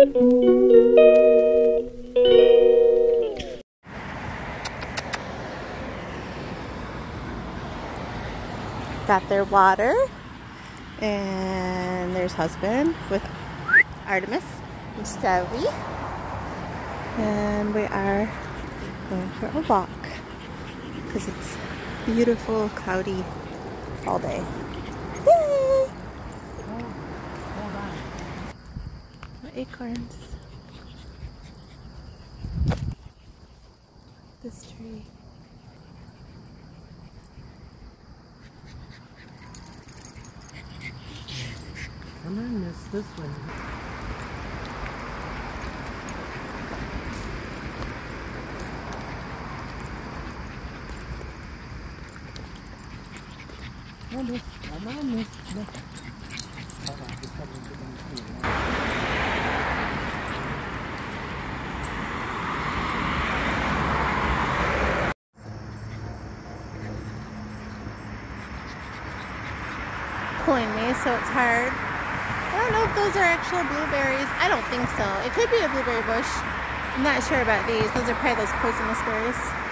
Got their water, and there's husband with Artemis and Zoe, and we are going for a walk because it's beautiful, cloudy all day. Yay! Hold on. Acorns. This tree. I'm gonna miss this one. I'm gonna miss. Pulling me, so it's hard. I don't know if those are actual blueberries. I don't think so. It could be a blueberry bush. I'm not sure about these. Those are probably those poisonous berries.